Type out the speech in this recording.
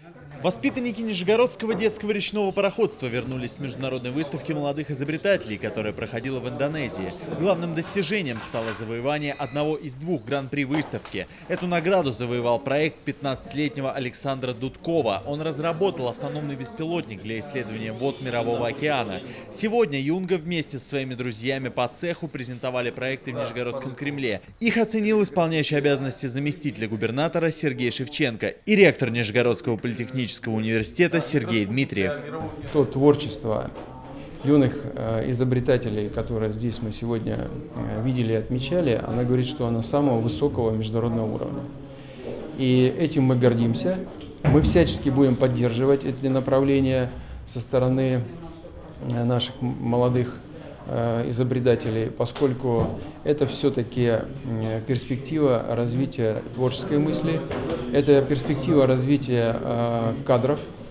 Воспитанники Нижегородского детского речного пароходства вернулись с международной выставки молодых изобретателей, которая проходила в Индонезии. Главным достижением стало завоевание одного из двух гран-при выставки. Эту награду завоевал проект 15-летнего Александра Дудкова. Он разработал автономный беспилотник для исследования вод Мирового океана. Сегодня Юнга вместе со своими друзьями по цеху презентовали проекты в Нижегородском Кремле. Их оценил исполняющий обязанности заместителя губернатора Сергей Шевченко и ректор Нижегородского политехнического университета Сергей Дмитриев. То творчество юных изобретателей, которое здесь мы сегодня видели и отмечали, она говорит, что она самого высокого международного уровня. И этим мы гордимся. Мы всячески будем поддерживать эти направления со стороны наших молодых изобретателей, поскольку это все-таки перспектива развития творческой мысли, это перспектива развития кадров,